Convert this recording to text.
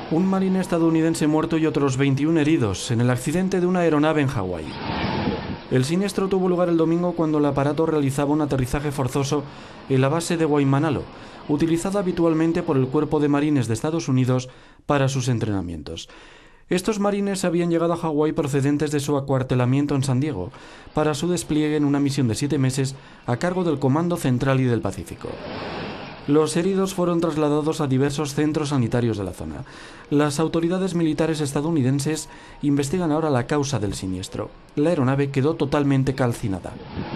Un marine estadounidense muerto y otros 21 heridos en el accidente de una aeronave en Hawái. El siniestro tuvo lugar el domingo cuando el aparato realizaba un aterrizaje forzoso en la base de Waimanalo, utilizada habitualmente por el Cuerpo de Marines de Estados Unidos para sus entrenamientos. Estos marines habían llegado a Hawái procedentes de su acuartelamiento en San Diego, para su despliegue en una misión de 7 meses a cargo del Comando Central y del Pacífico. Los heridos fueron trasladados a diversos centros sanitarios de la zona. Las autoridades militares estadounidenses investigan ahora la causa del siniestro. La aeronave quedó totalmente calcinada.